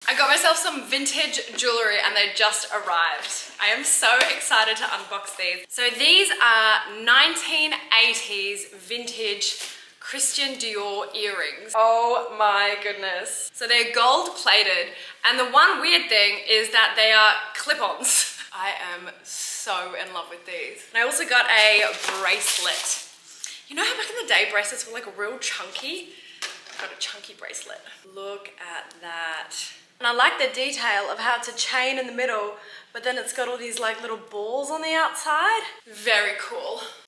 I got myself some vintage jewelry and they just arrived. I am so excited to unbox these. So these are 1980s vintage Christian Dior earrings. Oh my goodness. So they're gold plated, and the one weird thing is that they are clip-ons. I am so in love with these. And I also got a bracelet. You know how back in the day bracelets were like real chunky? I got a chunky bracelet. Look at that. And I like the detail of how it's a chain in the middle, but then it's got all these like little balls on the outside. Very cool.